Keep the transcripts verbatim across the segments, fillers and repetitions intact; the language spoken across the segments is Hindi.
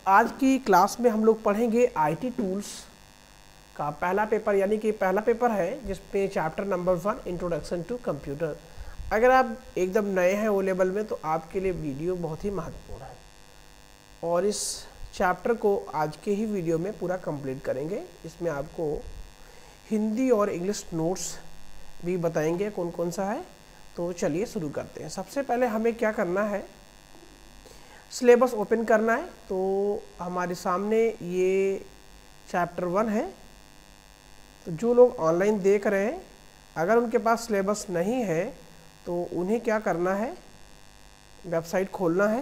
आज की क्लास में हम लोग पढ़ेंगे आईटी टूल्स का पहला पेपर, यानी कि पहला पेपर है जिसमें chapter number one introduction to computer. अगर आप एकदम नए हैं ओ लेवल में तो आपके लिए वीडियो बहुत ही महत्वपूर्ण है और इस चैप्टर को आज के ही वीडियो में पूरा कंप्लीट करेंगे। इसमें आपको हिंदी और इंग्लिश नोट्स भी बताएंगे कौन कौन सा है। तो चलिए शुरू करते हैं। सबसे पहले हमें क्या करना है, सिलेबस ओपन करना है। तो हमारे सामने ये चैप्टर वन है। तो जो लोग ऑनलाइन देख रहे हैं, अगर उनके पास सिलेबस नहीं है तो उन्हें क्या करना है, वेबसाइट खोलना है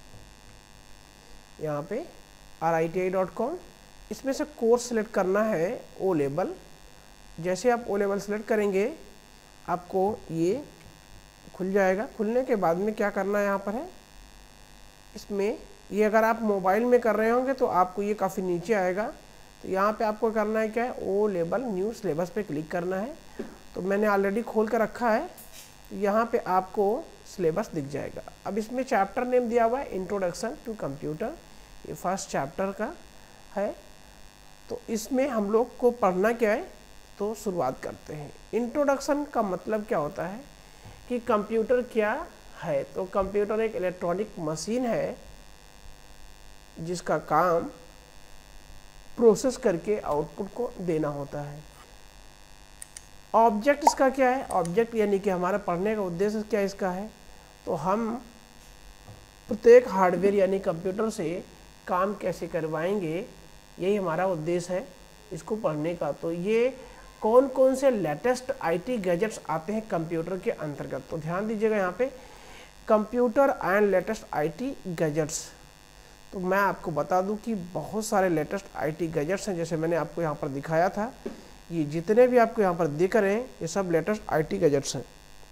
यहाँ पे R I T I dot com. इसमें से कोर्स सेलेक्ट करना है ओ लेवल। जैसे आप ओ लेवल सेलेक्ट करेंगे आपको ये खुल जाएगा। खुलने के बाद में क्या करना है, यहाँ पर है इसमें, ये अगर आप मोबाइल में कर रहे होंगे तो आपको ये काफ़ी नीचे आएगा। तो यहाँ पे आपको करना है क्या है, ओ लेवल न्यू सिलेबस पे क्लिक करना है। तो मैंने ऑलरेडी खोल कर रखा है। यहाँ पे आपको सिलेबस दिख जाएगा। अब इसमें चैप्टर नेम दिया हुआ है इंट्रोडक्शन टू कंप्यूटर, ये फर्स्ट चैप्टर का है। तो इसमें हम लोग को पढ़ना क्या है, तो शुरुआत करते हैं। इंट्रोडक्शन का मतलब क्या होता है कि कंप्यूटर क्या है। तो कंप्यूटर एक इलेक्ट्रॉनिक मशीन है जिसका काम प्रोसेस करके आउटपुट को देना होता है। ऑब्जेक्ट इसका क्या है, ऑब्जेक्ट यानी कि हमारा पढ़ने का उद्देश्य क्या इसका है। तो हम प्रत्येक हार्डवेयर यानी कंप्यूटर से काम कैसे करवाएंगे, यही हमारा उद्देश्य है इसको पढ़ने का। तो ये कौन कौन से लेटेस्ट आईटी गैजेट्स आते हैं कंप्यूटर के अंतर्गत, तो ध्यान दीजिएगा यहाँ पे computer and latest IT gadgets. तो मैं आपको बता दूं कि बहुत सारे लेटेस्ट आईटी गैजेट्स हैं। जैसे मैंने आपको यहाँ पर दिखाया था, ये जितने भी आपको यहाँ पर दिख रहे हैं ये सब लेटेस्ट आईटी गैजेट्स हैं।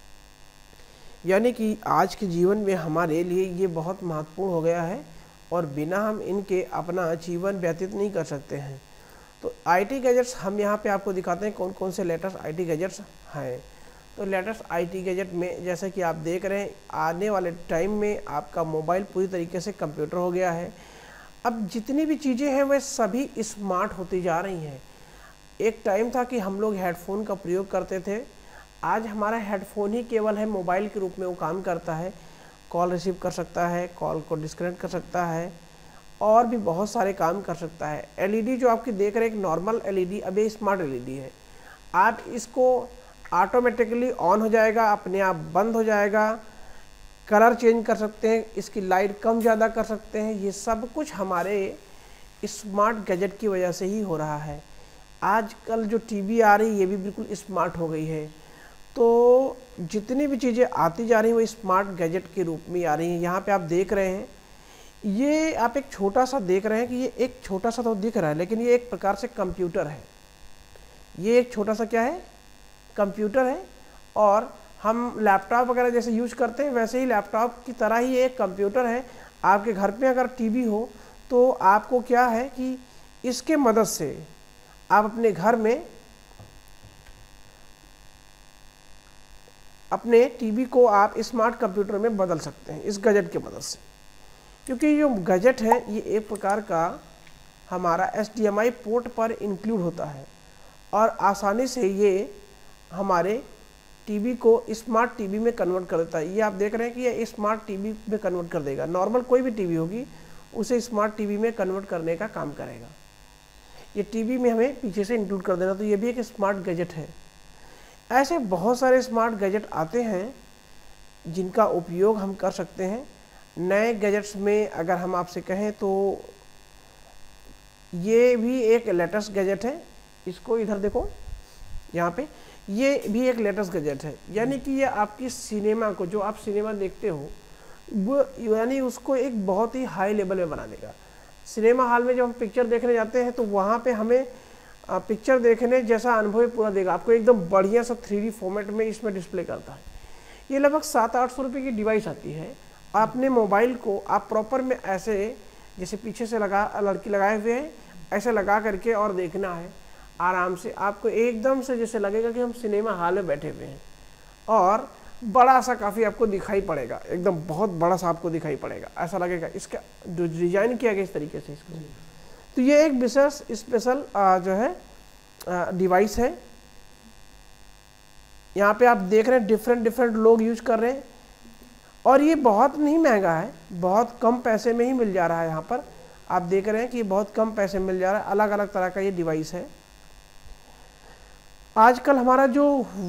यानी कि आज के जीवन में हमारे लिए ये बहुत महत्वपूर्ण हो गया है और बिना हम इनके अपना जीवन व्यतीत नहीं कर सकते हैं। तो आईटी गैजेट्स हम यहाँ पे आपको दिखाते हैं कौन कौन से लेटेस्ट आईटी गैजेट्स हैं। तो लेटेस्ट आईटी गैजेट में जैसे कि आप देख रहे हैं, आने वाले टाइम में आपका मोबाइल पूरी तरीके से कंप्यूटर हो गया है। अब जितनी भी चीज़ें हैं वह सभी स्मार्ट होती जा रही हैं। एक टाइम था कि हम लोग हेडफोन का प्रयोग करते थे, आज हमारा हेडफोन ही केवल है मोबाइल के रूप में वो काम करता है। कॉल रिसीव कर सकता है, कॉल को डिस्कनेक्ट कर सकता है और भी बहुत सारे काम कर सकता है। एलईडी जो आपकी देख रहे हैं, एक नॉर्मल एलईडी, अब ये स्मार्ट एलईडी है। आप इसको ऑटोमेटिकली ऑन हो जाएगा, अपने आप बंद हो जाएगा, कलर चेंज कर सकते हैं, इसकी लाइट कम ज़्यादा कर सकते हैं। ये सब कुछ हमारे स्मार्ट गैजेट की वजह से ही हो रहा है। आजकल जो टीवी आ रही है ये भी बिल्कुल स्मार्ट हो गई है। तो जितनी भी चीज़ें आती जा रही हैं वो स्मार्ट गैजेट के रूप में आ रही हैं। यहाँ पे आप देख रहे हैं, ये आप एक छोटा सा देख रहे हैं कि ये एक छोटा सा तो दिख रहा है, लेकिन ये एक प्रकार से कंप्यूटर है। ये एक छोटा सा क्या है, कंप्यूटर है। और हम लैपटॉप वगैरह जैसे यूज करते हैं वैसे ही लैपटॉप की तरह ही एक कंप्यूटर है। आपके घर पे अगर टीवी हो तो आपको क्या है कि इसके मदद से आप अपने घर में अपने टीवी को आप स्मार्ट कंप्यूटर में बदल सकते हैं इस गैजेट की मदद से। क्योंकि ये गैजेट है ये एक प्रकार का हमारा H D M I port पर इंक्लूड होता है और आसानी से ये हमारे टीवी को स्मार्ट टीवी में कन्वर्ट कर देता है। ये आप देख रहे हैं कि ये स्मार्ट टीवी में कन्वर्ट कर देगा। नॉर्मल कोई भी टीवी होगी उसे स्मार्ट टीवी में कन्वर्ट करने का काम करेगा। ये टीवी में हमें पीछे से इंक्लूड कर देना, तो ये भी एक स्मार्ट गैजेट है। ऐसे बहुत सारे स्मार्ट गैजेट आते हैं जिनका उपयोग हम कर सकते हैं। नए गैजेट्स में अगर हम आपसे कहें तो ये भी एक लेटेस्ट गैजेट है। इसको इधर देखो, यहाँ पे ये भी एक लेटेस्ट गैजेट है। यानी कि ये आपकी सिनेमा को, जो आप सिनेमा देखते हो वो, यानी उसको एक बहुत ही हाई लेवल में बना देगा। सिनेमा हॉल में जब हम पिक्चर देखने जाते हैं तो वहाँ पे हमें पिक्चर देखने जैसा अनुभव पूरा देगा। आपको एकदम बढ़िया सा थ्री डी फॉर्मेट में इसमें डिस्प्ले करता है। ये लगभग सात आठ सौ रुपये की डिवाइस आती है। अपने मोबाइल को आप प्रॉपर में ऐसे जैसे पीछे से लगा लड़की लगाए हुए हैं ऐसे लगा करके और देखना है आराम से। आपको एकदम से जैसे लगेगा कि हम सिनेमा हॉल में बैठे हुए हैं। और बड़ा सा काफ़ी आपको दिखाई पड़ेगा, एकदम बहुत बड़ा सा आपको दिखाई पड़ेगा, ऐसा लगेगा। इसका जो डिजाइन किया गया इस तरीके से इसको, तो ये एक विशेष स्पेशल जो है डिवाइस है। यहाँ पे आप देख रहे हैं डिफरेंट डिफरेंट लोग यूज कर रहे हैं, और ये बहुत नहीं महंगा है, बहुत कम पैसे में ही मिल जा रहा है। यहाँ पर आप देख रहे हैं कि बहुत कम पैसे में मिल जा रहा है, अलग अलग तरह का ये डिवाइस है। आजकल हमारा जो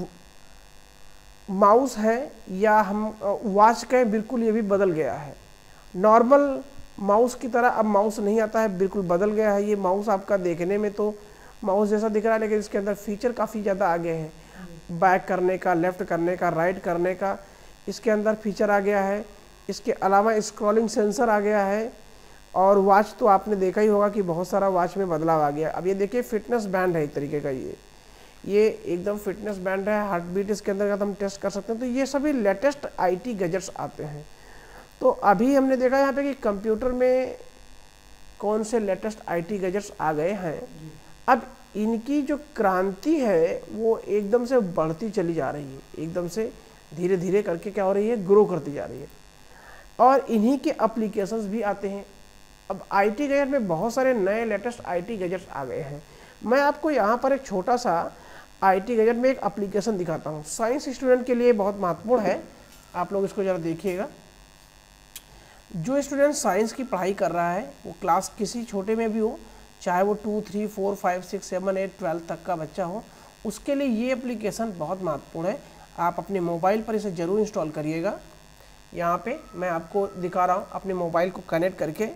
माउस है या हम वॉच का है, बिल्कुल ये भी बदल गया है। नॉर्मल माउस की तरह अब माउस नहीं आता है, बिल्कुल बदल गया है। ये माउस आपका देखने में तो माउस जैसा दिख रहा है, लेकिन इसके अंदर फीचर काफ़ी ज़्यादा आ गए हैं। बैक करने का, लेफ़्ट करने का, राइट करने का इसके अंदर फीचर आ गया है। इसके अलावा स्क्रॉलिंग सेंसर आ गया है। और वॉच तो आपने देखा ही होगा कि बहुत सारा वॉच में बदलाव आ गया। अब ये देखिए फिटनेस बैंड है एक तरीके का, ये ये एकदम फिटनेस बैंड है। हार्ट बीट इसके अंदर हम टेस्ट कर सकते हैं। तो ये सभी लेटेस्ट आईटी गैजेट्स आते हैं। तो अभी हमने देखा यहाँ पे कि कंप्यूटर में कौन से लेटेस्ट आईटी गैजेट्स आ गए हैं। अब इनकी जो क्रांति है वो एकदम से बढ़ती चली जा रही है, एकदम से धीरे धीरे करके क्या हो रही है, ग्रो करती जा रही है। और इन्हीं के एप्लीकेशंस भी आते हैं। अब आईटी गैजेट में बहुत सारे नए लेटेस्ट आईटी गैजेट्स आ गए हैं। मैं आपको यहाँ पर एक छोटा सा आईटी गैजेट में एक एप्लीकेशन दिखाता हूँ। साइंस स्टूडेंट के लिए बहुत महत्वपूर्ण है, आप लोग इसको ज़रा देखिएगा। जो स्टूडेंट साइंस की पढ़ाई कर रहा है, वो क्लास किसी छोटे में भी हो, चाहे वो two three four five six seven eight twelve तक का बच्चा हो, उसके लिए ये एप्लीकेशन बहुत महत्वपूर्ण है। आप अपने मोबाइल पर इसे ज़रूर इंस्टॉल करिएगा। यहाँ पे मैं आपको दिखा रहा हूँ अपने मोबाइल को कनेक्ट करके।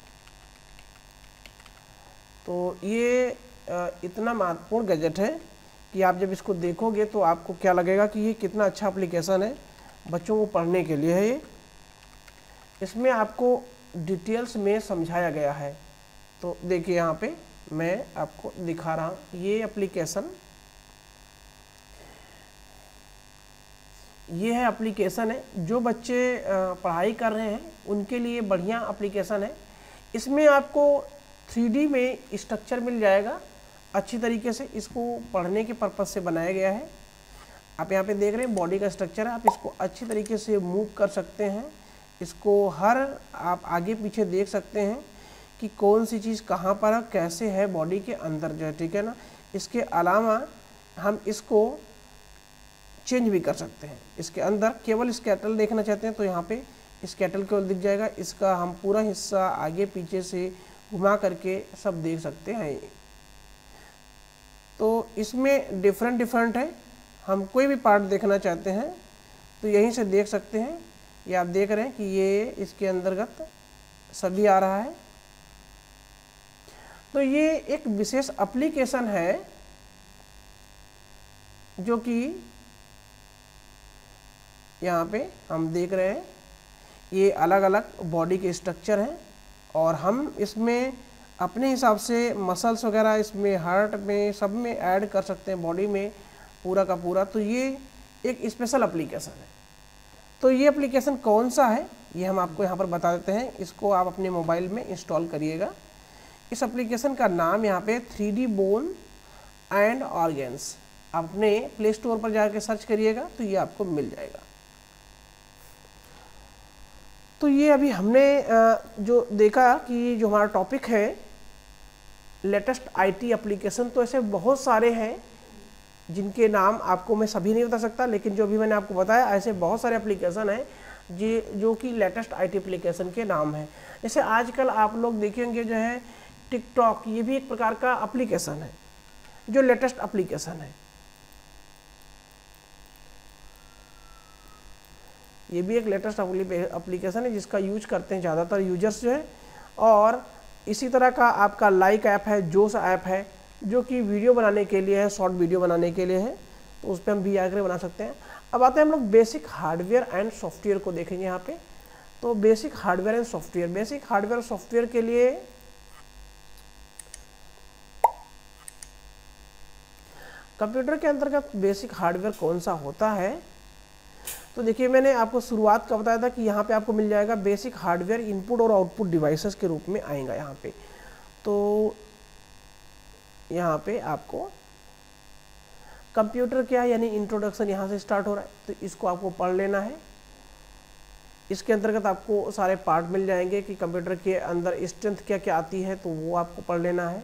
तो ये इतना महत्वपूर्ण गैजेट है कि आप जब इसको देखोगे तो आपको क्या लगेगा कि ये कितना अच्छा एप्लीकेशन है, बच्चों को पढ़ने के लिए है। ये इसमें आपको डिटेल्स में समझाया गया है। तो देखिए यहाँ पे मैं आपको दिखा रहा हूँ। ये एप्लीकेशन ये है एप्लीकेशन है जो बच्चे पढ़ाई कर रहे हैं उनके लिए बढ़िया एप्लीकेशन है। इसमें आपको थ्री डी में स्ट्रक्चर मिल जाएगा अच्छी तरीके से। इसको पढ़ने के पर्पज़ से बनाया गया है। आप यहाँ पे देख रहे हैं बॉडी का स्ट्रक्चर है। आप इसको अच्छी तरीके से मूव कर सकते हैं। इसको हर आप आगे पीछे देख सकते हैं कि कौन सी चीज़ कहाँ पर है, कैसे है बॉडी के अंदर जो है, ठीक है ना। इसके अलावा हम इसको चेंज भी कर सकते हैं। इसके अंदर केवल स्कैटल देखना चाहते हैं तो यहाँ पे स्कैटल केवल दिख जाएगा। इसका हम पूरा हिस्सा आगे पीछे से घुमा करके सब देख सकते हैं। तो इसमें डिफरेंट डिफरेंट है। हम कोई भी पार्ट देखना चाहते हैं तो यहीं से देख सकते हैं। ये आप देख रहे हैं कि ये इसके अंतर्गत सभी आ रहा है। तो ये एक विशेष एप्लीकेशन है जो कि यहाँ पे हम देख रहे हैं। ये अलग अलग बॉडी के स्ट्रक्चर हैं और हम इसमें अपने हिसाब से मसल्स वगैरह इसमें हार्ट में सब में ऐड कर सकते हैं, बॉडी में पूरा का पूरा। तो ये एक स्पेशल एप्लीकेशन है। तो ये एप्लीकेशन कौन सा है ये हम आपको यहाँ पर बता देते हैं। इसको आप अपने मोबाइल में इंस्टॉल करिएगा। इस एप्लीकेशन का नाम यहाँ पे three D bone and organs, आप अपने प्ले स्टोर पर जाकर सर्च करिएगा तो ये आपको मिल जाएगा। तो ये अभी हमने जो देखा कि जो हमारा टॉपिक है लेटेस्ट आईटी एप्लीकेशन, तो ऐसे बहुत सारे हैं जिनके नाम आपको मैं सभी नहीं बता सकता, लेकिन जो भी मैंने आपको बताया ऐसे बहुत सारे एप्लीकेशन हैं जी जो कि लेटेस्ट आईटी एप्लीकेशन के नाम हैं। जैसे आजकल आप लोग देखेंगे जो है टिकटॉक, ये भी एक प्रकार का एप्लीकेशन है जो लेटेस्ट एप्लीकेशन है। ये भी एक लेटेस्ट एप्लीकेशन है जिसका यूज करते हैं ज़्यादातर यूजर्स जो है। और इसी तरह का आपका लाइक ऐप है, जोश ऐप है जो कि वीडियो बनाने के लिए है, शॉर्ट वीडियो बनाने के लिए है। तो उस पर हम भी आकर बना सकते हैं। अब आते हैं हम लोग बेसिक हार्डवेयर एंड सॉफ्टवेयर को देखेंगे यहाँ पे। तो basic hardware and software, basic hardware और सॉफ्टवेयर के लिए कंप्यूटर के अंतर्गत बेसिक हार्डवेयर कौन सा होता है, तो देखिए मैंने आपको शुरुआत का बताया था कि यहाँ पे आपको मिल जाएगा बेसिक हार्डवेयर इनपुट और आउटपुट डिवाइसेस के रूप में आएगा यहाँ पे। तो यहाँ पे आपको कंप्यूटर क्या है, यानी इंट्रोडक्शन यहाँ से स्टार्ट हो रहा है, तो इसको आपको पढ़ लेना है। इसके अंतर्गत आपको सारे पार्ट मिल जाएंगे कि कंप्यूटर के अंदर स्ट्रेंथ क्या क्या आती है, तो वो आपको पढ़ लेना है।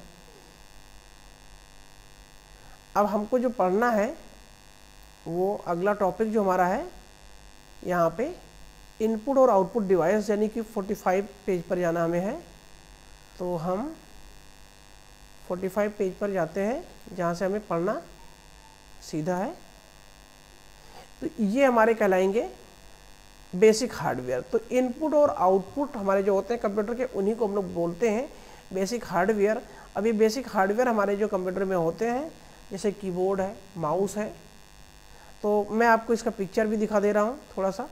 अब हमको जो पढ़ना है वो अगला टॉपिक जो हमारा है यहाँ पे इनपुट और आउटपुट डिवाइस, यानी कि पैंतालीस पेज पर जाना हमें है। तो हम पैंतालीस पेज पर जाते हैं जहाँ से हमें पढ़ना सीधा है। तो ये हमारे कहलाएंगे बेसिक हार्डवेयर। तो इनपुट और आउटपुट हमारे जो होते हैं कंप्यूटर के, उन्हीं को हम लोग बोलते हैं बेसिक हार्डवेयर। अब ये बेसिक हार्डवेयर हमारे जो कंप्यूटर में होते हैं, जैसे कीबोर्ड है, माउस है। तो मैं आपको इसका पिक्चर भी दिखा दे रहा हूँ थोड़ा सा।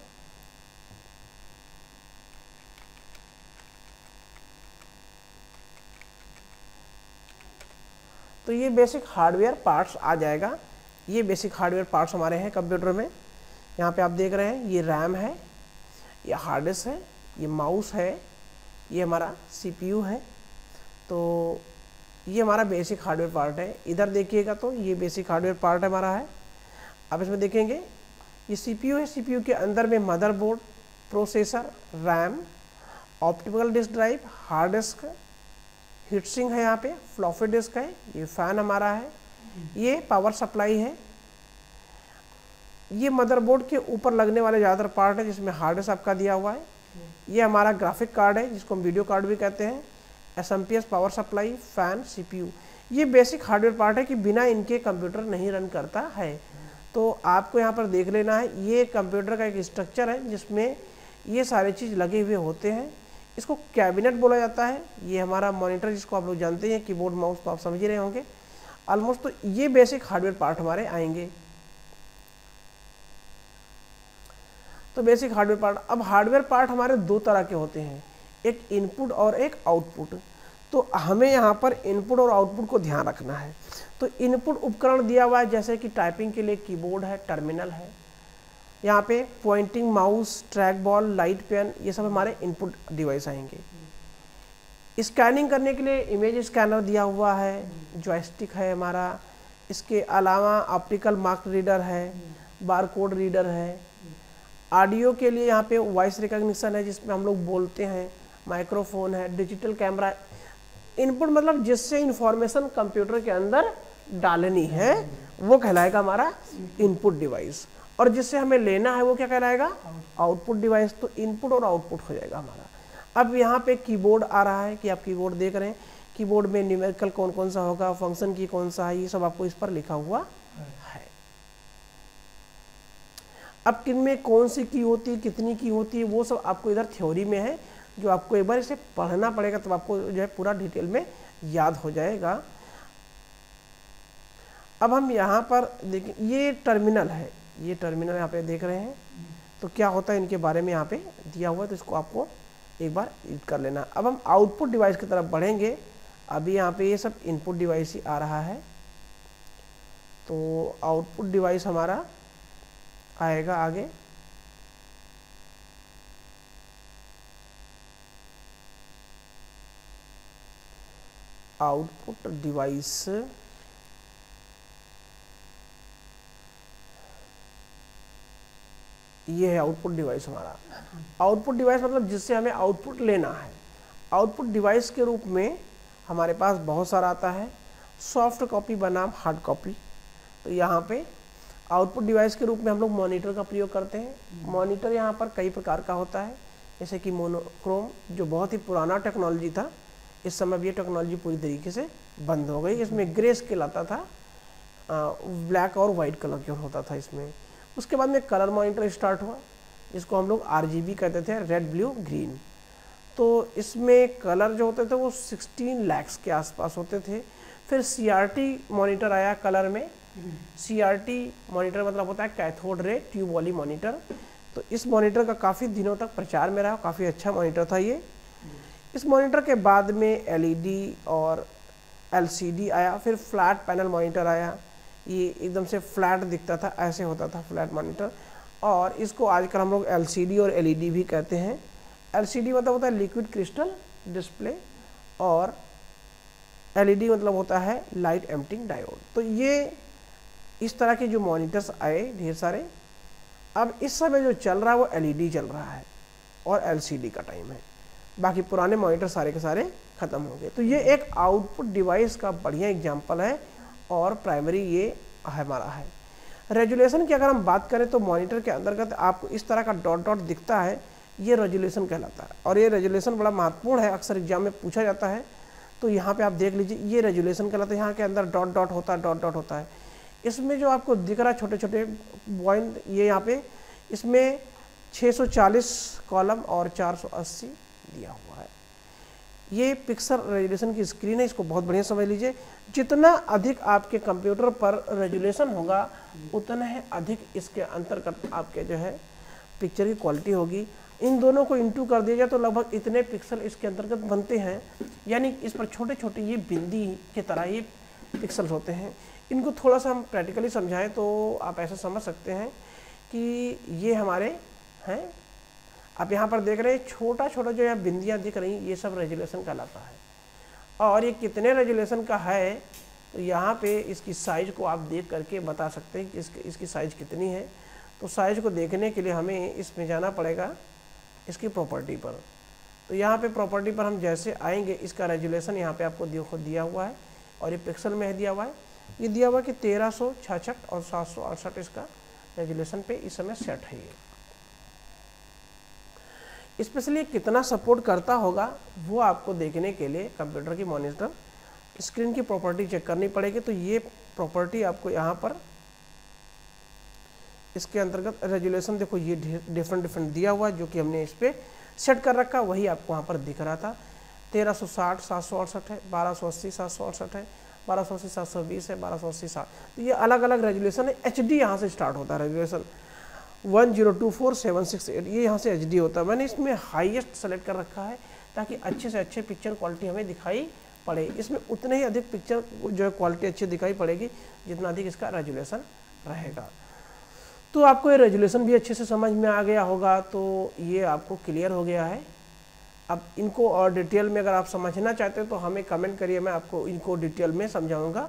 तो ये बेसिक हार्डवेयर पार्ट्स आ जाएगा। ये बेसिक हार्डवेयर पार्ट्स हमारे हैं कंप्यूटर में। यहाँ पे आप देख रहे हैं ये रैम है, ये हार्ड डिस्क है, ये माउस है, ये हमारा सीपीयू है। तो ये हमारा बेसिक हार्डवेयर पार्ट है। इधर देखिएगा तो ये बेसिक हार्डवेयर पार्ट हमारा है। अब इसमें देखेंगे ये सीपीयू है, सीपीयू के अंदर में motherboard, processor, RAM, optical disk drive, hard disk, heat sink है, यहाँ पे फ्लॉपी डिस्क है, ये फैन हमारा है, ये पावर सप्लाई है। ये मदरबोर्ड के ऊपर लगने वाले ज़्यादातर पार्ट है जिसमें हार्ड डिस्क आपका दिया हुआ है। ये हमारा ग्राफिक कार्ड है जिसको हम वीडियो कार्ड भी कहते हैं, S M P S, power supply, fan, CPU. ये बेसिक हार्डवेयर पार्ट है कि बिना इनके कंप्यूटर नहीं रन करता है। तो आपको यहाँ पर देख लेना है, ये कंप्यूटर का एक स्ट्रक्चर है जिसमें ये सारे चीज़ लगे हुए होते हैं। इसको कैबिनेट बोला जाता है। ये हमारा मॉनिटर जिसको आप लोग जानते हैं, कीबोर्ड माउस तो आप समझ ही रहे होंगे ऑलमोस्ट। तो ये बेसिक हार्डवेयर पार्ट हमारे आएंगे। तो बेसिक हार्डवेयर पार्ट। अब हार्डवेयर पार्ट हमारे दो तरह के होते हैं, एक इनपुट और एक आउटपुट। तो हमें यहाँ पर इनपुट और आउटपुट को ध्यान रखना है। तो इनपुट उपकरण दिया हुआ है, जैसे कि टाइपिंग के लिए कीबोर्ड है, टर्मिनल है, यहाँ पे pointing mouse, track ball, light pen, ये सब हमारे इनपुट डिवाइस आएंगे। स्कैनिंग करने के लिए इमेज स्कैनर दिया हुआ है, जॉयस्टिक है हमारा। इसके अलावा ऑप्टिकल मार्क रीडर है, बारकोड रीडर है। ऑडियो के लिए यहाँ पे वॉइस रिकॉग्निशन है जिसमें हम लोग बोलते हैं, माइक्रोफोन है, डिजिटल कैमरा। इनपुट मतलब जिससे इंफॉर्मेशन कंप्यूटर के अंदर डालनी है वो कहलाएगा हमारा इनपुट डिवाइस, और जिससे हमें लेना है वो क्या कहलाएगा, आउटपुट डिवाइस। तो इनपुट और आउटपुट हो जाएगा हमारा। अब यहाँ पे कीबोर्ड आ रहा है कि आप कीबोर्ड देख रहे हैं, कीबोर्ड में न्यूमेरिकल कौन कौन सा होगा, फंक्शन की कौन सा है, ये सब आपको इस पर लिखा हुआ है। अब किन में कौन सी की होती है, कितनी की होती है, वो सब आपको इधर थ्योरी में है, जो आपको एक बार इसे पढ़ना पड़ेगा तब आपको जो है पूरा डिटेल में याद हो जाएगा। अब हम यहाँ पर देखें, ये टर्मिनल है, ये टर्मिनल यहाँ पे देख रहे हैं। तो क्या होता है इनके बारे में यहाँ पे दिया हुआ है, तो इसको आपको एक बार रीड कर लेना। अब हम आउटपुट डिवाइस की तरफ बढ़ेंगे। अभी यहाँ पे ये सब इनपुट डिवाइस ही आ रहा है। तो आउटपुट डिवाइस हमारा आएगा आगे। आउटपुट डिवाइस ये है आउटपुट डिवाइस हमारा। आउटपुट डिवाइस मतलब जिससे हमें आउटपुट लेना है। आउटपुट डिवाइस के रूप में हमारे पास बहुत सारा आता है, सॉफ्ट कॉपी बनाम हार्ड कॉपी। तो यहाँ पे आउटपुट डिवाइस के रूप में हम लोग मॉनिटर का प्रयोग करते हैं। मॉनिटर यहाँ पर कई प्रकार का होता है, जैसे कि मोनोक्रोम जो बहुत ही पुराना टेक्नोलॉजी था, इस समय ये टेक्नोलॉजी पूरी तरीके से बंद हो गई। इसमें ग्रे स्केल आता था, ब्लैक और वाइट कलर के होता था इसमें। उसके बाद में कलर मॉनिटर स्टार्ट हुआ, जिसको हम लोग आरजीबी कहते थे, रेड ब्लू ग्रीन। तो इसमें कलर जो होते थे वो सोलह लाख के आसपास होते थे। फिर सीआरटी मॉनिटर आया कलर में। सीआरटी मॉनिटर मतलब होता है कैथोड रे ट्यूब वाली मॉनिटर। तो इस मॉनिटर का काफ़ी दिनों तक प्रचार में रहा, काफ़ी अच्छा मॉनिटर था ये। इस मॉनिटर के बाद में एलईडी और एलसीडी आया। फिर फ्लैट पैनल मॉनिटर आया, ये एकदम से फ्लैट दिखता था, ऐसे होता था फ्लैट मॉनिटर। और इसको आजकल हम लोग एलसीडी और एलईडी भी कहते हैं। एलसीडी मतलब होता है लिक्विड क्रिस्टल डिस्प्ले, और एलईडी मतलब होता है लाइट एमिटिंग डायोड। तो ये इस तरह के जो मॉनिटर्स आए ढेर सारे। अब इस समय जो चल रहा है वो एलईडी चल रहा है और एलसीडी का टाइम है, बाकी पुराने मॉनिटर सारे के सारे ख़त्म हो गए। तो ये एक आउटपुट डिवाइस का बढ़िया एग्जांपल है और प्राइमरी ये हमारा है। रेजुलेशन की अगर हम बात करें तो मॉनिटर के अंतर्गत आपको इस तरह का डॉट डॉट दिखता है, ये रेजुलेशन कहलाता है और ये रेजुलेशन बड़ा महत्वपूर्ण है, अक्सर एग्जाम में पूछा जाता है। तो यहाँ पे आप देख लीजिए ये रेजुलेशन कहलाता है, यहाँ के अंदर डॉट डॉट होता है, डॉट डॉट होता है। इसमें जो आपको दिख रहा है छोटे छोटे पॉइंट, ये यहाँ पे इसमें छह सौ चालीस कॉलम और चार सौ अस्सी दिया हुआ है। ये पिक्सल रेजुलेशन की स्क्रीन है, इसको बहुत बढ़िया समझ लीजिए। जितना अधिक आपके कंप्यूटर पर रेजुलेशन होगा उतना ही अधिक इसके अंतर्गत आपके जो है पिक्चर की क्वालिटी होगी। इन दोनों को इंटू कर दिया जाए तो लगभग इतने पिक्सल इसके अंतर्गत बनते हैं, यानी इस पर छोटे छोटे ये बिंदी की तरह ये पिक्सल्स होते हैं। इनको थोड़ा सा हम प्रैक्टिकली समझाएं तो आप ऐसा समझ सकते हैं कि ये हमारे हैं, आप यहाँ पर देख रहे हैं छोटा छोटा जो यहाँ बिंदियाँ दिख रही ये सब रेजुलेशन कहलाता है। और ये कितने रेजुलेशन का है तो यहाँ पे इसकी साइज़ को आप देख करके बता सकते हैं कि इसकी इसकी साइज़ कितनी है। तो साइज़ को देखने के लिए हमें इसमें जाना पड़ेगा इसकी प्रॉपर्टी पर। तो यहाँ पे प्रॉपर्टी पर हम जैसे आएंगे, इसका रेजुलेशन यहाँ पे आपको देखो दिया हुआ है और ये पिक्सल में है दिया हुआ है। ये दिया हुआ है कि तेरह सौ छाछठ और सात सौ अड़सठ इसका रेजुलेशन पे इस समय सेट है। ये स्पेशली कितना सपोर्ट करता होगा वो आपको देखने के लिए कंप्यूटर की मॉनिटर स्क्रीन की प्रॉपर्टी चेक करनी पड़ेगी। तो ये प्रॉपर्टी आपको यहाँ पर इसके अंतर्गत रेजुलेशन देखो ये डिफरेंट डिफरेंट दिया हुआ है, जो कि हमने इस पर सेट कर रखा, वही आपको वहाँ पर दिख रहा था। तेरह सौ साठ सात सौ अड़सठ है, बारह सौ अस्सी सात सौ अड़सठ है, बारह सौ अस्सी सात सौ बीस है, बारह सौ अस्सी सात। तो ये अलग अलग रेजुलेशन है। एच डी यहाँ से स्टार्ट होता है, resolution one zero two four seven six eight ये यहाँ से एच डी होता है। मैंने इसमें हाईएस्ट सेलेक्ट कर रखा है ताकि अच्छे से अच्छे पिक्चर क्वालिटी हमें दिखाई पड़े। इसमें उतने ही अधिक पिक्चर जो है क्वालिटी अच्छी दिखाई पड़ेगी जितना अधिक इसका रेजुलेशन रहेगा। तो आपको ये रेजुलेशन भी अच्छे से समझ में आ गया होगा, तो ये आपको क्लियर हो गया है। अब इनको और डिटेल में अगर आप समझना चाहते हैं तो हमें कमेंट करिए, मैं आपको इनको डिटेल में समझाऊंगा।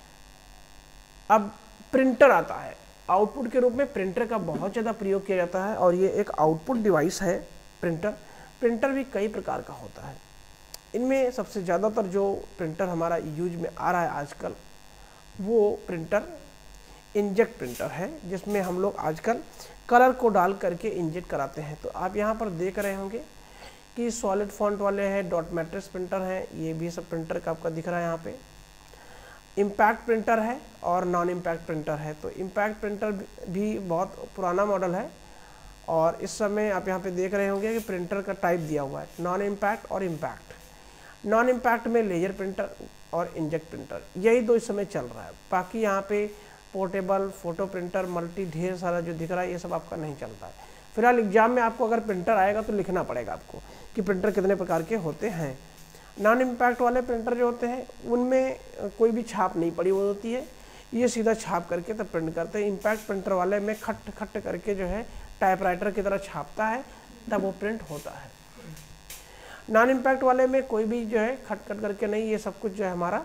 अब प्रिंटर आता है, आउटपुट के रूप में प्रिंटर का बहुत ज़्यादा प्रयोग किया जाता है और ये एक आउटपुट डिवाइस है प्रिंटर। प्रिंटर भी कई प्रकार का होता है। इनमें सबसे ज़्यादातर जो प्रिंटर हमारा यूज में आ रहा है आजकल वो प्रिंटर इंजेक्ट प्रिंटर है, जिसमें हम लोग आजकल कलर को डाल करके इंजेक्ट कराते हैं। तो आप यहाँ पर देख रहे होंगे कि सॉलिड फॉन्ट वाले हैं, डॉट मैट्रिक्स प्रिंटर हैं, ये भी सब प्रिंटर का आपका दिख रहा है। यहाँ पे इम्पैक्ट प्रिंटर है और नॉन इम्पैक्ट प्रिंटर है। तो इम्पैक्ट प्रिंटर भी बहुत पुराना मॉडल है और इस समय आप यहाँ पे देख रहे होंगे कि प्रिंटर का टाइप दिया हुआ है नॉन इम्पैक्ट और इम्पैक्ट। नॉन इम्पैक्ट में लेजर प्रिंटर और इंजेक्ट प्रिंटर, यही दो इस समय चल रहा है। बाकी यहाँ पे पोर्टेबल, फोटो प्रिंटर, मल्टी ढेर सारा जो दिख रहा है ये सब आपका नहीं चलता है। फिलहाल एग्जाम में आपको अगर प्रिंटर आएगा तो लिखना पड़ेगा आपको कि प्रिंटर कितने प्रकार के होते हैं। नॉन इम्पैक्ट वाले प्रिंटर जो होते हैं उनमें कोई भी छाप नहीं पड़ी हुई होती है, ये सीधा छाप करके तब प्रिंट करते हैं। इम्पैक्ट प्रिंटर वाले में खट खट करके जो है टाइपराइटर की तरह छापता है, तब वो प्रिंट होता है। नॉन इम्पैक्ट वाले में कोई भी जो है खट खट करके नहीं, ये सब कुछ जो है हमारा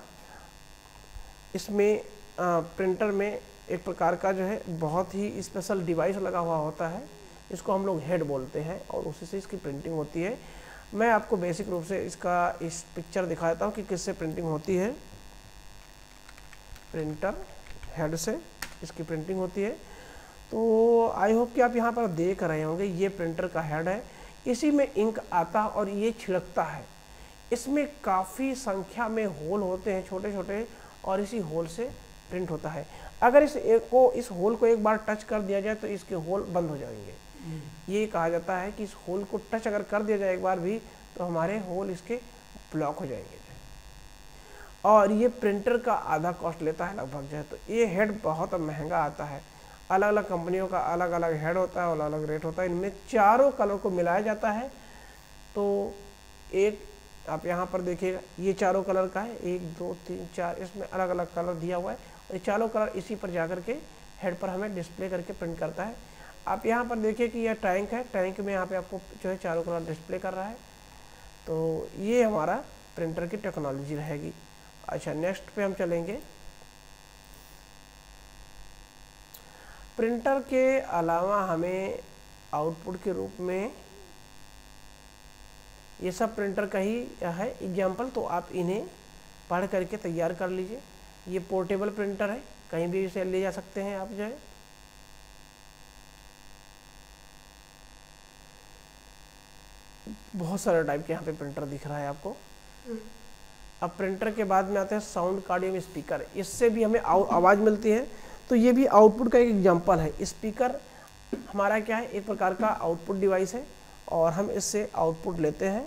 इसमें आ, प्रिंटर में एक प्रकार का जो है बहुत ही स्पेशल डिवाइस लगा हुआ होता है, इसको हम लोग हेड बोलते हैं और उसी से इसकी प्रिंटिंग होती है। मैं आपको बेसिक रूप से इसका इस पिक्चर दिखा देता हूँ कि किससे प्रिंटिंग होती है। प्रिंटर हेड से इसकी प्रिंटिंग होती है। तो आई होप कि आप यहाँ पर देख रहे होंगे, ये प्रिंटर का हेड है, इसी में इंक आता और ये छिड़कता है। इसमें काफ़ी संख्या में होल होते हैं छोटे छोटे और इसी होल से प्रिंट होता है। अगर इस एक को इस होल को एक बार टच कर दिया जाए तो इसके होल बंद हो जाएंगे। ये कहा जाता है कि इस होल को टच अगर कर दिया जाए एक बार भी तो हमारे होल इसके ब्लॉक हो जाएंगे। और ये प्रिंटर का आधा कॉस्ट लेता है लगभग जो है। तो ये हेड बहुत महंगा आता है, अलग अलग कंपनियों का अलग अलग हेड होता है और अलग अलग रेट होता है। इनमें चारों कलर को मिलाया जाता है। तो एक आप यहाँ पर देखिएगा ये चारों कलर का है, एक दो तीन चार, इसमें अलग अलग कलर दिया हुआ है और ये चारों कलर इसी पर जाकर के हेड पर हमें डिस्प्ले करके प्रिंट करता है। आप यहाँ पर देखिए कि यह टैंक है, टैंक में यहाँ पे आपको जो है चारों कलर डिस्प्ले कर रहा है। तो ये हमारा प्रिंटर की टेक्नोलॉजी रहेगी। अच्छा, नेक्स्ट पे हम चलेंगे। प्रिंटर के अलावा हमें आउटपुट के रूप में ये सब प्रिंटर का ही है एग्जाम्पल, तो आप इन्हें पढ़ करके तैयार कर लीजिए। ये पोर्टेबल प्रिंटर है, कहीं भी इसे ले जा सकते हैं आप जो है। बहुत सारे टाइप के यहाँ पे प्रिंटर दिख रहा है आपको। अब प्रिंटर के बाद में आते हैं साउंड कार्ड एवं स्पीकर, इससे भी हमें आवाज़ मिलती है, तो ये भी आउटपुट का एक एग्जाम्पल है। स्पीकर हमारा क्या है, एक प्रकार का आउटपुट डिवाइस है और हम इससे आउटपुट लेते हैं।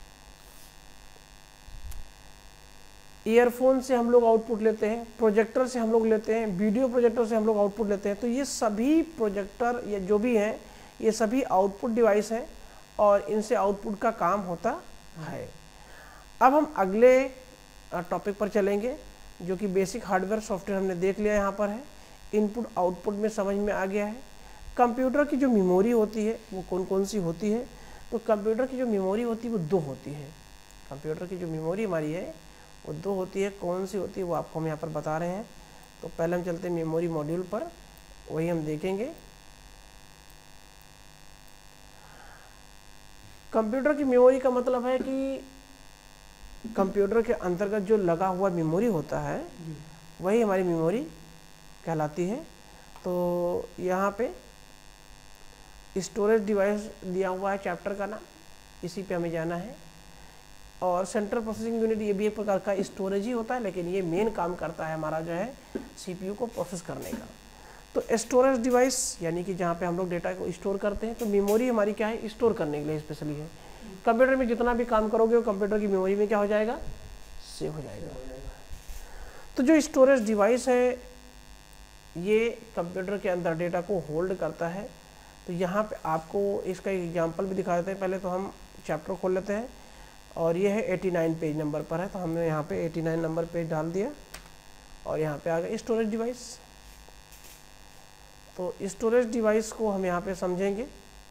ईयरफोन से हम लोग आउटपुट लेते हैं, प्रोजेक्टर से हम लोग लेते हैं, वीडियो प्रोजेक्टर से हम लोग आउटपुट लेते हैं। तो ये सभी प्रोजेक्टर या जो भी हैं ये सभी आउटपुट डिवाइस हैं और इनसे आउटपुट का काम होता है। अब हम अगले टॉपिक पर चलेंगे जो कि बेसिक हार्डवेयर सॉफ्टवेयर हमने देख लिया, यहाँ पर है इनपुट आउटपुट में समझ में आ गया है। कंप्यूटर की जो मेमोरी होती है वो कौन कौन सी होती है, तो कंप्यूटर की जो मेमोरी होती है वो दो होती है। कंप्यूटर की जो मेमोरी हमारी है वो दो होती है, कौन सी होती है वो आपको हम यहाँ पर बता रहे हैं। तो पहले हम चलते हैं मेमोरी मॉड्यूल पर, वही हम देखेंगे। कंप्यूटर की मेमोरी का मतलब है कि कंप्यूटर के अंतर्गत जो लगा हुआ मेमोरी होता है वही हमारी मेमोरी कहलाती है। तो यहाँ पे स्टोरेज डिवाइस दिया हुआ है चैप्टर का नाम, इसी पे हमें जाना है। और सेंट्रल प्रोसेसिंग यूनिट ये भी एक प्रकार का स्टोरेज ही होता है, लेकिन ये मेन काम करता है हमारा जो है सीपीयू को प्रोसेस करने का। तो स्टोरेज डिवाइस यानी कि जहाँ पे हम लोग डेटा को स्टोर करते हैं, तो मेमोरी हमारी क्या है, स्टोर करने के लिए स्पेशली है। कंप्यूटर में जितना भी काम करोगे वो कंप्यूटर की मेमोरी में क्या हो जाएगा, सेव हो जाएगा। तो जो स्टोरेज डिवाइस है ये कंप्यूटर के अंदर डेटा को होल्ड करता है। तो यहाँ पे आपको इसका एग्जांपल भी दिखा देते हैं। पहले तो हम चैप्टर खोल लेते हैं और ये है नवासी पेज नंबर पर है, तो हमने यहाँ पे नवासी नंबर पेज डाल दिया और यहाँ पे आ गया स्टोरेज डिवाइस। तो स्टोरेज डिवाइस को हम यहाँ पे समझेंगे।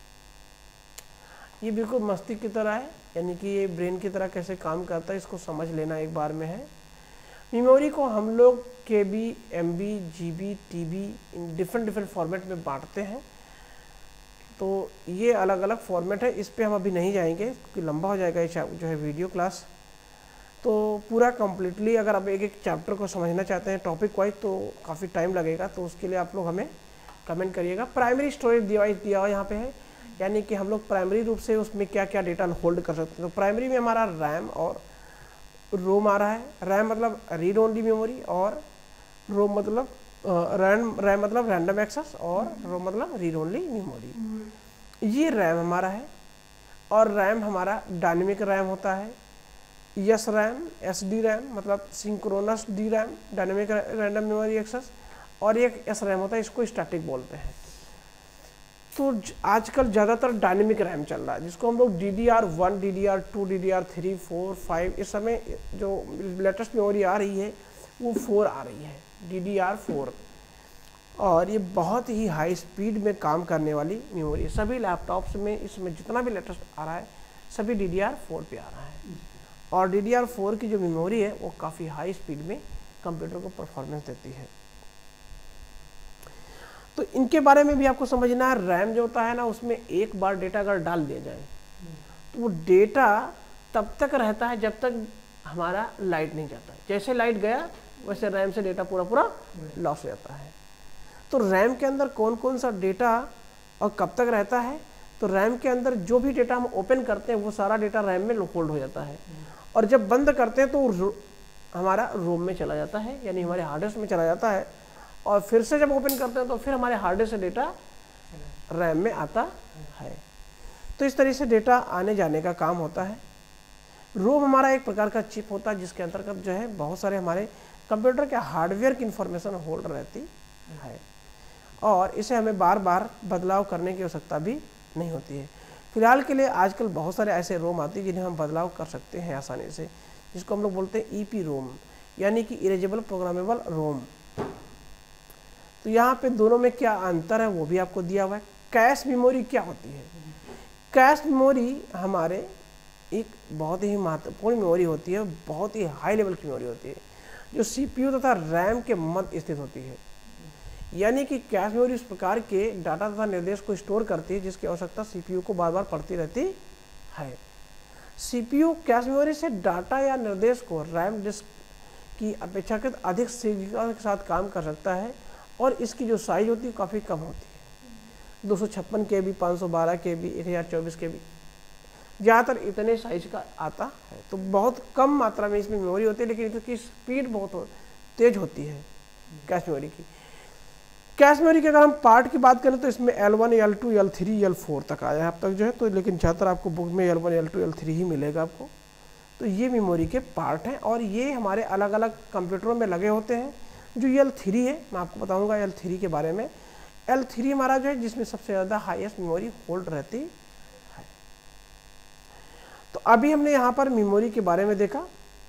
ये बिल्कुल मस्तिष्क की तरह है, यानी कि ये ब्रेन की तरह कैसे काम करता है इसको समझ लेना एक बार में है। मेमोरी को हम लोग K B, M B, G B, T B in different different format में बांटते हैं। तो ये अलग अलग फॉर्मेट है, इस पे हम अभी नहीं जाएंगे क्योंकि लंबा हो जाएगा ये जो है वीडियो क्लास। तो पूरा कम्प्लीटली अगर आप एक एक चैप्टर को समझना चाहते हैं टॉपिक वाइज तो काफ़ी टाइम लगेगा, तो उसके लिए आप लोग हमें कमेंट करिएगा। प्राइमरी स्टोरेज डिवाइस दिया हुआ यहाँ पे है, यानी कि हम लोग प्राइमरी रूप से उसमें क्या क्या डेटा होल्ड कर सकते हैं। तो प्राइमरी में हमारा रैम और रोम आ रहा है। रैम मतलब रीड ओनली मेमोरी और रोम मतलब रैम रैम मतलब रैंडम एक्सेस और रोम मतलब रीड ओनली मेमोरी। ये रैम हमारा है और रैम हमारा डायनेमिक रैम होता है। S RAM, S D RAM मतलब synchronous D RAM, dynamic random memory access, और एक एस रैम होता है, इसको स्टैटिक बोलते हैं। तो आजकल ज़्यादातर डायनेमिक रैम चल रहा है जिसको हम लोग D D R one, D D R two, D D R three, four, five, इस समय जो लेटेस्ट मेमोरी आ रही है वो फोर आ रही है, डी डी आर फोर। और ये बहुत ही हाई स्पीड में काम करने वाली मेमोरी है। सभी लैपटॉप्स में इसमें जितना भी लेटेस्ट आ रहा है सभी डी डी आर फोर पे आ रहा है। और डी डी आर फोर की जो मेमोरी है वो काफ़ी हाई स्पीड में कंप्यूटर को परफॉर्मेंस देती है। तो इनके बारे में भी आपको समझना है। रैम जो होता है ना उसमें एक बार डेटा अगर डाल दिया जाए तो वो डेटा तब तक रहता है जब तक हमारा लाइट नहीं जाता। जैसे लाइट गया वैसे रैम से डेटा पूरा पूरा लॉस हो जाता है। तो रैम के अंदर कौन कौन सा डेटा और कब तक रहता है, तो रैम के अंदर जो भी डेटा हम ओपन करते हैं वो सारा डेटा रैम में होल्ड हो जाता है, और जब बंद करते हैं तो हमारा रोम में चला जाता है, यानी हमारे हार्ड डिस्क में चला जाता है। और फिर से जब ओपन करते हैं तो फिर हमारे हार्ड डिस्क से डेटा रैम में आता है। तो इस तरीके से डेटा आने जाने का काम होता है। रोम हमारा एक प्रकार का चिप होता है जिसके अंतर्गत जो है बहुत सारे हमारे कंप्यूटर के हार्डवेयर की इंफॉर्मेशन होल्ड रहती है, और इसे हमें बार बार बदलाव करने की आवश्यकता भी नहीं होती है। फिलहाल के लिए आजकल बहुत सारे ऐसे रोम आते हैं जिन्हें हम बदलाव कर सकते हैं आसानी से, जिसको हम लोग बोलते हैं ई पी रोम, यानी कि इरेजेबल प्रोग्रामेबल रोम। तो यहाँ पे दोनों में क्या अंतर है वो भी आपको दिया हुआ है। कैश मेमोरी क्या होती है? कैश मेमोरी हमारे एक बहुत ही महत्वपूर्ण मेमोरी होती है, बहुत ही हाई लेवल की मेमोरी होती है, जो सीपीयू तथा रैम के मध्य स्थित होती है। यानी कि कैश मेमोरी उस प्रकार के डाटा तथा निर्देश को स्टोर करती है जिसकी आवश्यकता सीपीयू को बार बार पड़ती रहती है। सीपीयू कैश मेमोरी से डाटा या निर्देश को रैम डिस्क की अपेक्षाकृत अधिक शीघ्रता के साथ काम कर सकता है और इसकी जो साइज होती है काफ़ी कम होती है, दो सौ छप्पन के बी, पाँच सौ बारह के बी, एक हज़ार चौबीस के बी, ज़्यादातर इतने साइज का आता है। तो बहुत कम मात्रा में इसमें मेमोरी होती है, लेकिन इसकी स्पीड बहुत तेज होती है कैश मेमोरी की। कैश मेमोरी की अगर हम पार्ट की बात करें तो इसमें L one, L two, L three, L four तक आया है अब तक जो है, तो लेकिन ज़्यादातर आपको बुक में L one, L two, L three ही मिलेगा आपको। तो ये मेमोरी के पार्ट हैं और ये हमारे अलग अलग कंप्यूटरों में लगे होते हैं। जो एल थ्री है मैं आपको बताऊंगा एल थ्री के बारे में। एल थ्री हमारा जो है जिसमें सबसे ज़्यादा हाईएस्ट मेमोरी होल्ड रहती है। तो अभी हमने यहाँ पर मेमोरी के बारे में देखा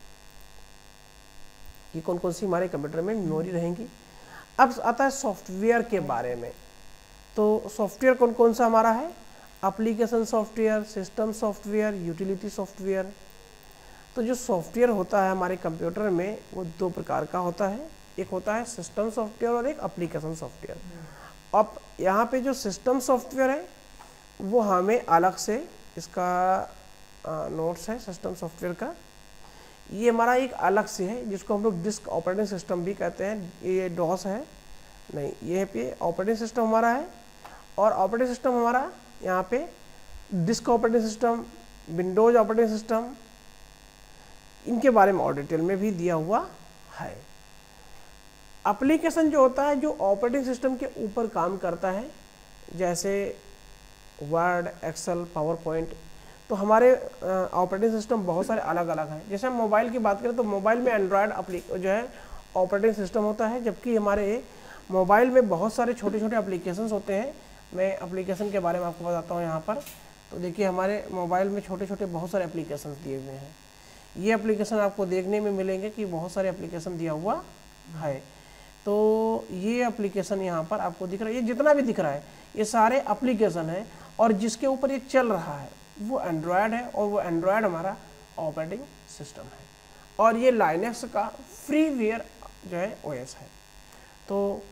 कि कौन कौन सी हमारे कंप्यूटर में मेमोरी रहेंगी। अब आता है सॉफ्टवेयर के बारे में। तो सॉफ्टवेयर कौन कौन सा हमारा है? Application software, system software, utility software. तो जो सॉफ्टवेयर होता है हमारे कंप्यूटर में वो दो प्रकार का होता है, एक होता है सिस्टम सॉफ्टवेयर और एक एप्लीकेशन सॉफ्टवेयर। अब यहाँ पे जो सिस्टम सॉफ्टवेयर है वो हमें अलग से इसका नोट्स है सिस्टम सॉफ्टवेयर का, ये हमारा एक अलग से है जिसको हम लोग डिस्क ऑपरेटिंग सिस्टम भी कहते हैं। ये डॉस है नहीं, ये पे ऑपरेटिंग सिस्टम हमारा है और ऑपरेटिंग सिस्टम हमारा यहाँ पे disk operating system, Windows operating system, इनके बारे में और डिटेल में भी दिया हुआ है। एप्लीकेशन जो होता है जो ऑपरेटिंग सिस्टम के ऊपर काम करता है, जैसे वर्ड, एक्सेल, पावर पॉइंट। तो हमारे ऑपरेटिंग सिस्टम बहुत सारे अलग अलग हैं। जैसे हम मोबाइल की बात करें तो मोबाइल में एंड्रॉयड जो है ऑपरेटिंग सिस्टम होता है, जबकि हमारे मोबाइल में बहुत सारे छोटे छोटे एप्लीकेशंस होते हैं। मैं एप्लीकेशन के बारे में आपको बताता हूँ यहाँ पर। तो देखिए हमारे मोबाइल में छोटे छोटे बहुत सारे एप्लीकेशंस दिए हुए हैं। ये एप्लीकेशन आपको देखने में मिलेंगे कि बहुत सारे एप्लीकेशन दिया हुआ है। तो ये एप्लीकेशन यहाँ पर आपको दिख रहा है, ये जितना भी दिख रहा है ये सारे एप्लीकेशन हैं और जिसके ऊपर ये चल रहा है वो एंड्रॉयड है और वो एंड्रॉयड हमारा ऑपरेटिंग सिस्टम है और ये लाइनक्स का फ्रीवेयर जो है ओएस है। तो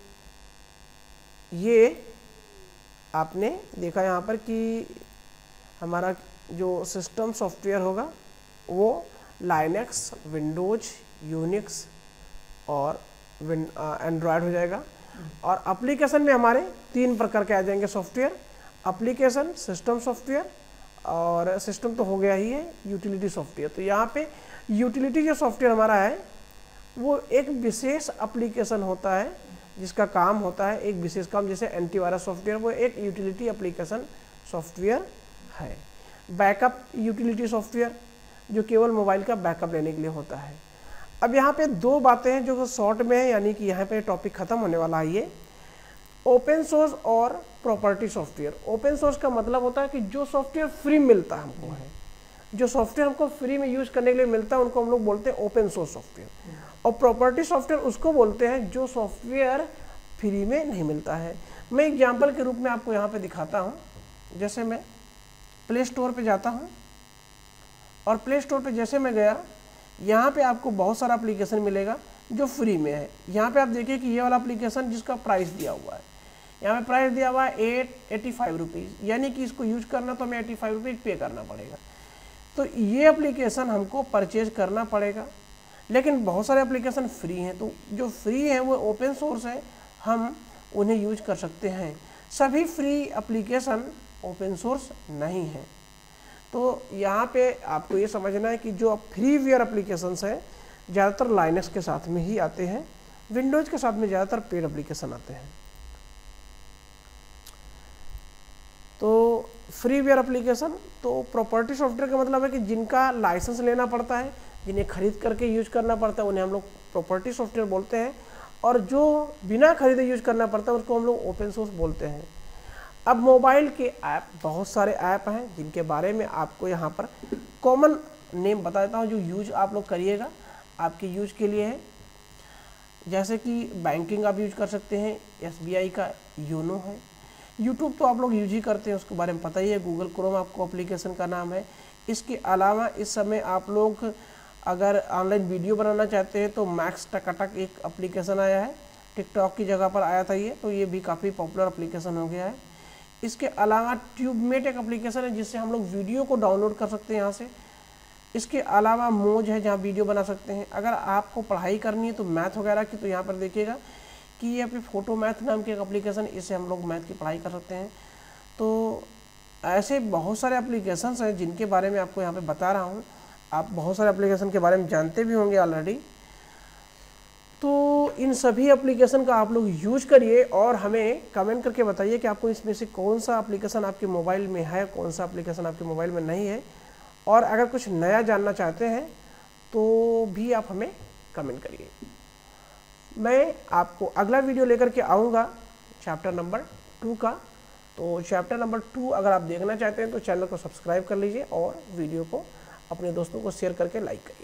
ये आपने देखा यहाँ पर कि हमारा जो सिस्टम सॉफ्टवेयर होगा वो लाइनक्स, विंडोज, यूनिक्स और एंड्रॉयड हो जाएगा। और एप्लीकेशन में हमारे तीन प्रकार के आ जाएंगे सॉफ्टवेयर, एप्लीकेशन, सिस्टम सॉफ्टवेयर और सिस्टम तो हो गया ही है, यूटिलिटी सॉफ्टवेयर। तो यहाँ पे यूटिलिटी जो सॉफ्टवेयर हमारा है वो एक विशेष एप्लीकेशन होता है जिसका काम होता है एक विशेष काम, जैसे एंटीवायरस सॉफ्टवेयर वो एक यूटिलिटी एप्लीकेशन सॉफ्टवेयर है। बैकअप यूटिलिटी सॉफ्टवेयर जो केवल मोबाइल का बैकअप लेने के लिए होता है। अब यहाँ पे दो बातें हैं जो शॉर्ट में है, यानी कि यहाँ पे टॉपिक खत्म होने वाला है। ये ओपन सोर्स और प्रॉपर्टी सॉफ्टवेयर। ओपन सोर्स का मतलब होता है कि जो सॉफ्टवेयर फ्री मिलता है हमको है, जो सॉफ्टवेयर हमको फ्री में यूज करने के लिए मिलता है उनको हम लोग बोलते हैं ओपन सोर्स सॉफ्टवेयर। और प्रॉपर्टी सॉफ्टवेयर उसको बोलते हैं जो सॉफ्टवेयर फ्री में नहीं मिलता है। मैं एग्जाम्पल के रूप में आपको यहाँ पे दिखाता हूँ। जैसे मैं प्ले स्टोर पे जाता हूँ और प्ले स्टोर पे जैसे मैं गया, यहाँ पे आपको बहुत सारा एप्लीकेशन मिलेगा जो फ्री में है। यहाँ पे आप देखिए कि ये वाला एप्लीकेशन जिसका प्राइस दिया हुआ है, यहाँ पे प्राइस दिया हुआ है एट एटी फाइव रुपीज़, यानी कि इसको यूज करना तो हमें एटी फाइव रुपीज़ पे करना पड़ेगा। तो ये एप्लीकेशन हमको परचेज करना पड़ेगा, लेकिन बहुत सारे एप्लीकेशन फ्री हैं। तो जो फ्री है वो ओपन सोर्स है, हम उन्हें यूज कर सकते हैं। सभी फ्री एप्लीकेशन ओपन सोर्स नहीं है। तो यहाँ पे आपको ये समझना है कि जो फ्रीवेयर एप्लीकेशंस हैं ज़्यादातर लाइनक्स के साथ में ही आते हैं, विंडोज के साथ में ज़्यादातर पेड एप्लीकेशन आते हैं। तो फ्रीवेयर एप्लीकेशन, तो प्रॉपर्टी सॉफ्टवेयर का मतलब है कि जिनका लाइसेंस लेना पड़ता है, जिन्हें खरीद करके यूज करना पड़ता है, उन्हें हम लोग प्रॉपर्टी सॉफ्टवेयर बोलते हैं। और जो बिना खरीदे यूज करना पड़ता है उसको हम लोग ओपन सोर्स बोलते हैं। अब मोबाइल के ऐप, बहुत सारे ऐप हैं जिनके बारे में आपको यहाँ पर कॉमन नेम बता देता हूँ जो यूज आप लोग करिएगा, आपके यूज के लिए है। जैसे कि बैंकिंग आप यूज कर सकते हैं, एस बी आई का योनो है। यूट्यूब तो आप लोग यूज ही करते हैं, उसके बारे में पता ही है। गूगल क्रोम आपको एप्लीकेशन का नाम है। इसके अलावा इस समय आप लोग अगर ऑनलाइन वीडियो बनाना चाहते हैं तो मैक्स टकाटक एक एप्लीकेशन आया है टिकटॉक की जगह पर आया था ये, तो ये भी काफ़ी पॉपुलर एप्लीकेशन हो गया है। इसके अलावा ट्यूबमेट एक एप्लीकेशन है जिससे हम लोग वीडियो को डाउनलोड कर सकते हैं यहाँ से। इसके अलावा मोज है जहाँ वीडियो बना सकते हैं। अगर आपको पढ़ाई करनी है तो मैथ वगैरह की, तो यहाँ पर देखिएगा कि ये पे फोटो मैथ नाम की एक एप्लीकेशन, इससे हम लोग मैथ की पढ़ाई कर सकते हैं। तो ऐसे बहुत सारे एप्लीकेशंस हैं जिनके बारे में आपको यहाँ पे बता रहा हूँ। आप बहुत सारे एप्लीकेशन के बारे में जानते भी होंगे ऑलरेडी। तो इन सभी एप्लीकेशन का आप लोग यूज करिए और हमें कमेंट करके बताइए कि आपको इसमें से कौन सा एप्लीकेशन आपके मोबाइल में है, कौन सा एप्लीकेशन आपके मोबाइल में नहीं है। और अगर कुछ नया जानना चाहते हैं तो भी आप हमें कमेंट करिए। मैं आपको अगला वीडियो लेकर के आऊँगा चैप्टर नंबर टू का। तो चैप्टर नंबर टू अगर आप देखना चाहते हैं तो चैनल को सब्सक्राइब कर लीजिए और वीडियो को अपने दोस्तों को शेयर करके लाइक करिए।